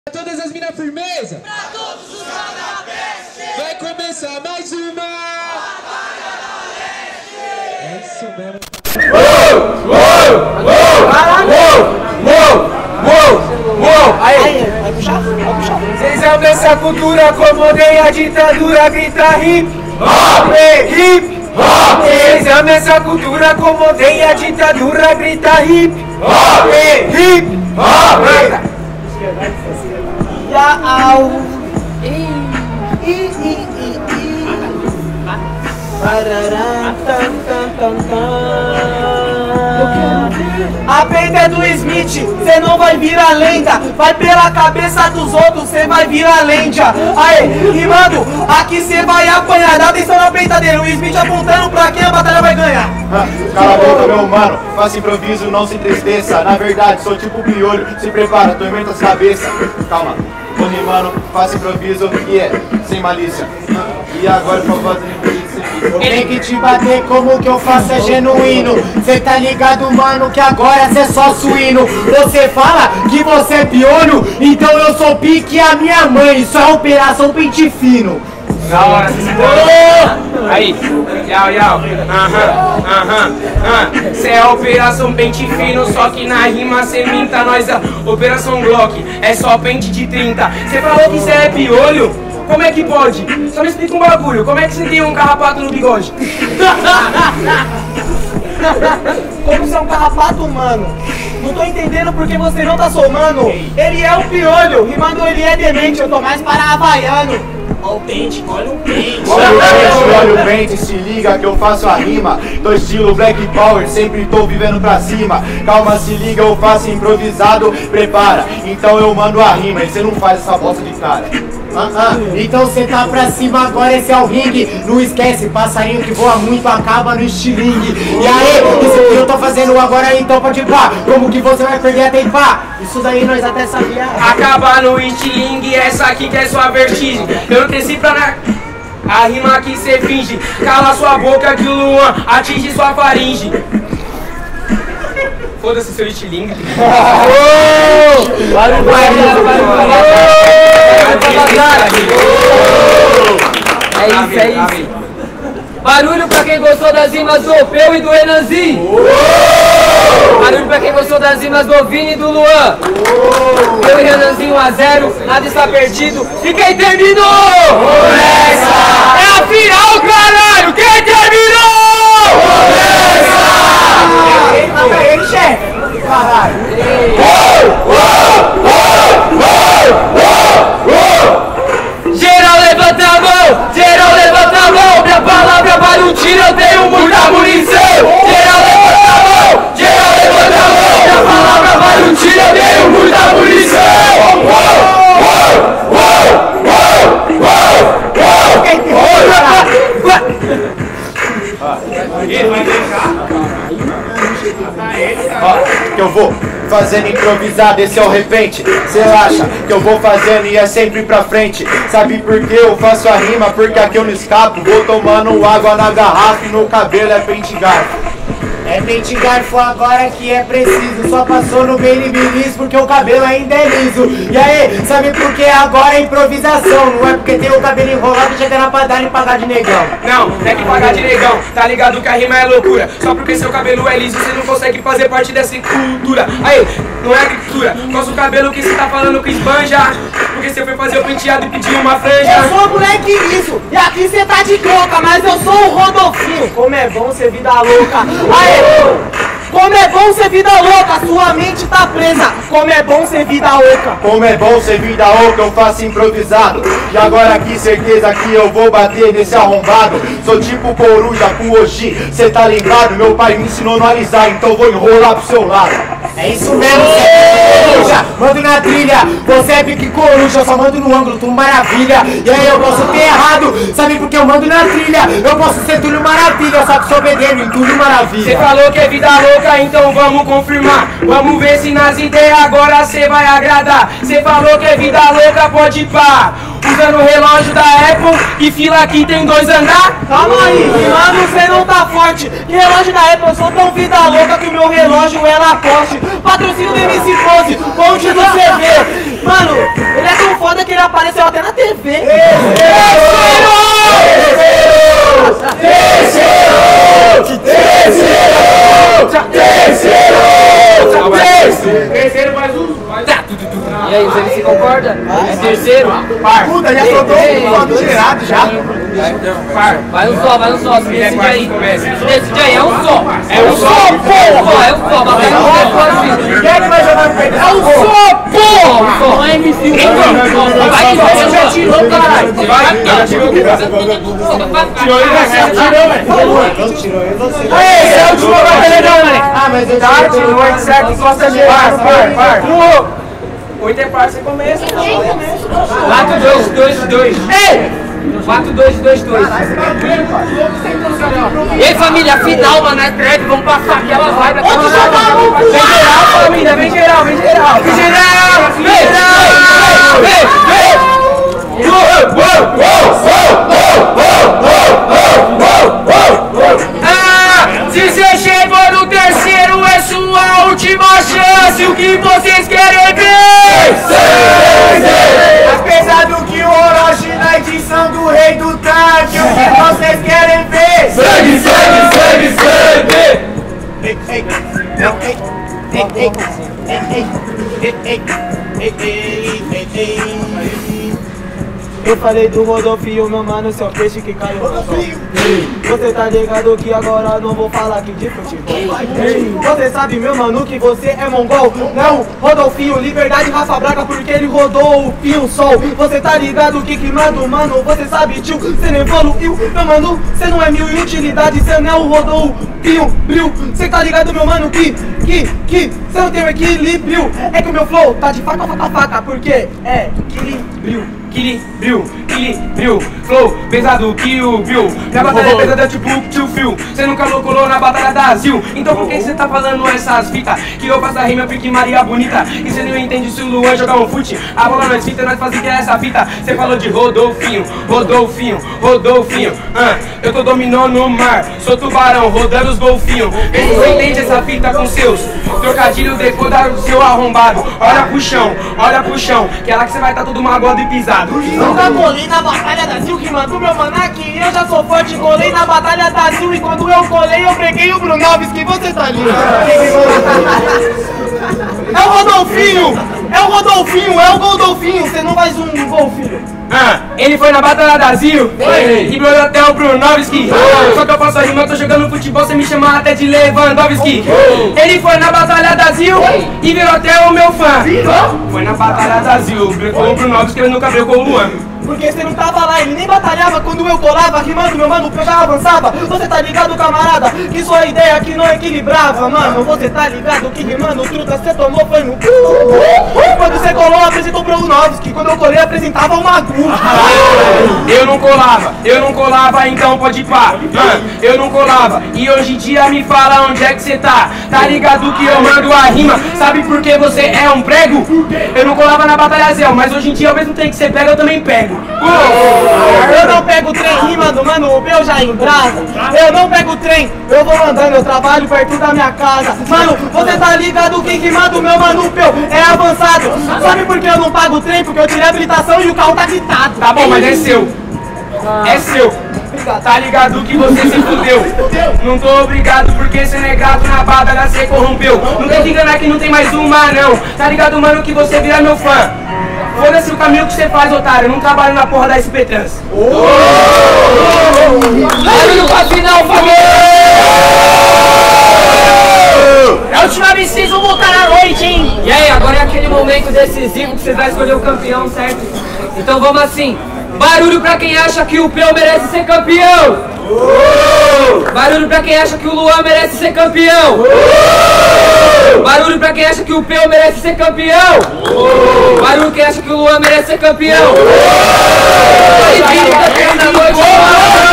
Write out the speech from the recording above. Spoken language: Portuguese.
Pra todas as minas firmeza, pra todos os canabestes, vai começar mais uma Batalha da Leste. É isso mesmo. Aí, vai puxar? Vai puxar. Vocês amam essa cultura, acomodem a ditadura, grita hip hop, hip hop. Vocês amam essa cultura, acomodem a ditadura, grita hip hop, hip hop. A peita é do Smith, cê não vai virar lenda. Vai pela cabeça dos outros, cê vai virar lenda. Aê, rimando, aqui cê vai apanhar. Dá atenção na peita dele, o Smith apontando pra quem a batalha vai ganhar. Cala a boca, meu mano, faça improviso, não se entristeça. Na verdade, sou tipo piolho, se prepara, tormenta as cabeças. Calma, tô rimando, faça improviso e sem malícia. E agora por favor, eu tenho que te bater, como que eu faço é genuíno. Cê tá ligado, mano, que agora cê é só suíno. Você fala que você é piolho, então eu sou pique a minha mãe. Isso é operação pente fino. Da hora, aí, yau, cê é operação pente fino, só que na rima cê minta. Nós é operação Glock, é só pente de 30. Cê falou que cê é piolho? Como é que pode? Só me explica um bagulho, como é que você tem um carrapato no bigode? Como você é um carrapato, mano? Não tô entendendo porque você não tá somando. Ele é um piolho, rimando ele é demente, eu tô mais para havaiano. Olha o pente, olha o pente. Olha o pente, se liga que eu faço a rima. Tô estilo Black Power, sempre tô vivendo pra cima. Calma, se liga, eu faço improvisado, prepara. Então eu mando a rima e cê não faz essa bosta de cara. Então cê tá pra cima, agora esse é o ringue. Não esquece, passarinho que voa muito acaba no estilingue. E aí, isso que eu tô fazendo agora então pode pá. Como que você vai perder a tempo? Isso daí nós até sabia. Acabar no estilingue, essa aqui que é sua vertigem. Eu não desci pra na... A rima que cê finge. Cala sua boca que o Luan atinge sua faringe. Foda-se seu estilingue. É isso. Barulho pra quem gostou das rimas do Opeu e do Renanzinho. Barulho pra quem gostou das rimas do Vini e do Luan. Eu e Renanzinho 1 a 0, nada está perdido. E quem terminou? É a final, caralho! Quem terminou? Ei, chefe! Caralho! Geral levanta a mão! Geral levanta a mão! Minha palavra vale um tiro, eu tenho muita munição! Geral levanta a mão! Geral levanta a mão! Minha palavra vale um tiro, eu tenho muita munição! Que eu vou fazendo improvisado, esse é o repente. Cê acha que eu vou fazendo e é sempre pra frente. Sabe por que eu faço a rima? Porque aqui eu não escapo. Vou tomando água na garrafa e no cabelo é pente garfo. É pente garfo agora que é preciso. Só passou no babyliss porque o cabelo ainda é liso. E aí, sabe por que agora é improvisação? Não é porque tem o cabelo enrolado e chega na padaria e pagar de negão. Não é que pagar de negão, tá ligado que a rima é loucura. Só porque seu cabelo é liso, você não consegue fazer parte dessa cultura. Aí, não é agricultura, coça o cabelo que você tá falando que esbanja. Porque você foi fazer o penteado e pediu uma franja. Eu sou moleque liso, e aqui cê tá de troca, mas eu sou o Rodolfinho. Como é bom ser vida louca. Aê! Como é bom ser vida louca, sua mente tá presa. Como é bom ser vida louca. Como é bom ser vida louca, eu faço improvisado. E agora aqui, certeza que eu vou bater nesse arrombado. Sou tipo coruja com Oxi, cê tá lembrado? Meu pai me ensinou a não alisar, então vou enrolar pro seu lado. É isso mesmo, cê é coruja, mando na trilha. Você é pique coruja, eu só mando no ângulo, tu maravilha. E aí eu posso ter errado, sabe porque eu mando na trilha. Eu posso ser tudo maravilha, só que sou bedendo em tudo maravilha. Cê falou que é vida louca, então vamos confirmar. Vamos ver se nas ideias agora cê vai agradar. Cê falou que é vida louca, pode pá. usando o relógio da Apple e fila aqui tem 2 andar. Calma aí, mano, você não tá forte. Que relógio da Apple, eu sou tão vida louca que o meu relógio é Lacoste. Patrocínio do MC Pose, ponte do CV. Mano, ele é tão foda que ele apareceu até na TV. Terceiro mais um. E aí, você se concorda? É terceiro? Puta, já soltou um famigerado já. Vai um só, se decide aí. Se decide aí, é um só. É um só, porra! É um só, batalha não é fácil. Quem é que vai jogar no peito? É um só, porra! Não é MC, Vai, você já tirou, caralho! Vai, tirou, Esse é o último batalha não, moleque. Ah, mas eu já tirou, é certo, encosta de par. 8 é par, você começa. 4, 2, 2. Ei! 4, 2, 2, 2. E aí, família, final, mano, é trap, vamos passar aquela vibe. Vem geral, família, vem geral. Se você chegou no terceiro, é sua última chance. O que vocês querem ver? Apesar do que o Orochi na edição do Rei do Tanque, o que vocês querem ver? Sangue! Eu falei do Rodolfinho, meu mano, seu peixe que caiu no sol. Você tá ligado que agora não vou falar aqui de futebol. Você sabe, meu mano, que você é mongol. Não, Rodolfinho, liberdade, raça braca, porque ele rodou o fio sol. Você tá ligado que manda, mano, você sabe, tio, você não evoluiu. Meu mano, você não é mil e utilidade, você não rodou o fio, bril. Você tá ligado, meu mano, que você não tem um equilíbrio. É que o meu flow tá de faca, porque é equilíbrio. Flow pesado que o Bill. Minha batalha é pesada tipo tio Phil. Cê nunca colou na batalha da Zil. Então por que cê tá falando essas fitas? Que eu faço a rima porque Maria bonita. E cê não entende se o Luan jogar um fute. A bola nós fita, nós faz que é essa fita. Cê falou de Rodolfinho. Eu tô dominando o mar. Sou tubarão, rodando os golfinhos. Vê se cê entende essa fita com seus trocadilhos depois do seu arrombado. Olha pro chão, que é lá que cê vai tá todo magoado e pisado. Nunca colei na batalha da Zil, que mandou meu manaque. Eu já sou forte, colei na batalha da Zil. E quando eu colei, eu peguei o Brunovis, que você tá ligado. É o Rodolfinho, você não faz um golfinho. Ele foi na batalha da Zil e brou até o Brunovski. Só que eu faço a rima, eu tô jogando futebol, você me chama até de Lewandowski. Ele foi na batalha da Zil e virou até o meu fã. Foi na batalha da Zil, brigou o Brunovski, ele nunca brigou o Luan. Porque você não tava lá, ele nem batalhava quando eu colava, rimando, meu mano, eu já avançava. Você tá ligado, camarada, que sua ideia aqui não equilibrava, mano. Você tá ligado que rimando, truta, você tomou, foi no cu. Quando você colou, apresentou pro Brunovski, quando eu colei, apresentava uma gu. Eu não colava, então pode pá. Eu não colava, e hoje em dia me fala onde é que você tá. Tá ligado que eu mando a rima, sabe por que você é um prego? Eu não colava na batalha Zé, mas hoje em dia ao mesmo tempo que você pega, eu também pego. Eu não pego trem rimando, mano, o meu já embrasa. Eu não pego trem, eu vou andando, eu trabalho perto da minha casa. Mano, você tá ligado que rimando o meu mano, é avançado. Sabe por que eu não pago trem? Porque eu tirei a habilitação e o carro tá quitado. Tá bom, mas é seu. É seu. Tá ligado que você se fudeu. Não tô obrigado porque cê não é grato, na batalha cê corrompeu. Não tem que enganar que não tem mais uma não. Tá ligado, mano, que você vira meu fã. Foda-se o caminho que você faz, otário. Eu não trabalho na porra da SP Trans. Barulho pra final, família! É a última vez que vocês vão voltar à noite, hein? E aí, agora é aquele momento decisivo que você vai escolher o campeão, certo? Então vamos assim. Barulho pra quem acha que o Peu merece ser campeão! Barulho pra quem acha que o Luan merece ser campeão! Barulho pra quem acha que o Peu merece ser campeão! Barulho quem acha que o Luan merece ser campeão!